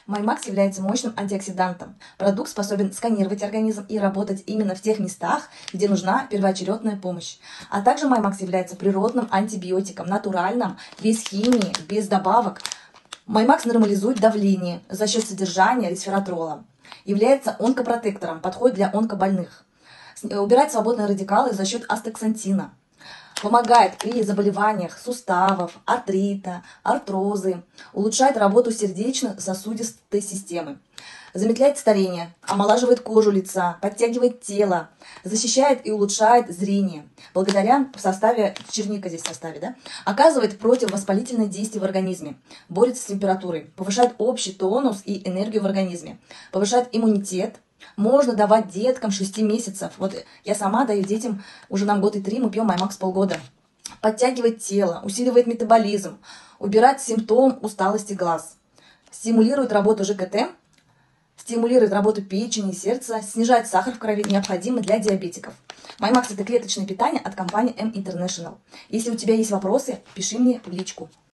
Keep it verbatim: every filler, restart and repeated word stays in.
Маймакс является мощным антиоксидантом. Продукт способен сканировать организм и работать именно в тех местах, где нужна первоочередная помощь. А также Маймакс является природным антибиотиком, натуральным, без химии, без добавок. Маймакс нормализует давление за счет содержания ресвератрола. Является онкопротектором, подходит для онкобольных. Убирает свободные радикалы за счет астаксантина. Помогает при заболеваниях суставов, артрита, артрозы, улучшает работу сердечно-сосудистой системы, замедляет старение, омолаживает кожу лица, подтягивает тело, защищает и улучшает зрение. Благодаря в составе, черника здесь в составе, да, оказывает противовоспалительное действие в организме, борется с температурой, повышает общий тонус и энергию в организме, повышает иммунитет. Можно давать деткам шести месяцев. Вот я сама даю детям, уже нам год и три, мы пьем Маймакс полгода. Подтягивает тело, усиливает метаболизм, убирает симптом усталости глаз, стимулирует работу ЖКТ, стимулирует работу печени и сердца, снижает сахар в крови, необходимый для диабетиков. Маймакс – это клеточное питание от компании эм International. Если у тебя есть вопросы, пиши мне в личку.